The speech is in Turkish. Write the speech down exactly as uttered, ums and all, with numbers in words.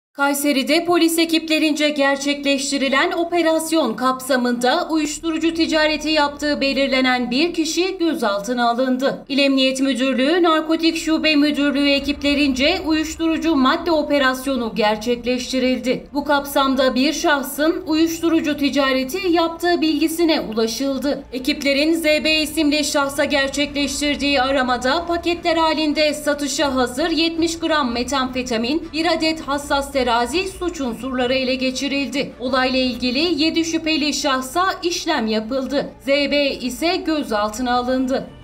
Kayseri'de polis ekiplerince gerçekleştirilen operasyon kapsamında uyuşturucu ticareti yaptığı belirlenen bir kişi gözaltına alındı. İl Emniyet Müdürlüğü Narkotik Şube Müdürlüğü ekiplerince uyuşturucu madde operasyonu gerçekleştirildi. Bu kapsamda bir şahsın uyuşturucu ticareti yaptığı bilgisine ulaşıldı. Ekiplerin Z B isimli şahsa gerçekleştirdiği aramada paketler halinde satışa hazır yetmiş gram metamfetamin, bir adet hassas terazi, suç unsurları ele geçirildi. Olayla ilgili yedi şüpheli şahsa işlem yapıldı. Z B ise gözaltına alındı.